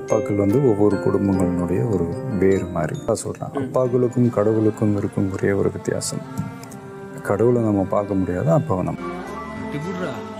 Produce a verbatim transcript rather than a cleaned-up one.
அப்பாக்கள் வந்து ஒவ்வொரு குடும்பங்களினுடைய ஒரு வேறு மாதிரி தான் சொல்கிறேன். அப்பாக்களுக்கும் கடவுளுக்கும் இருக்கும் ஒரே ஒரு வித்தியாசம், கடவுளை நம்ம பார்க்க முடியாது, அப்பாவை நம்ம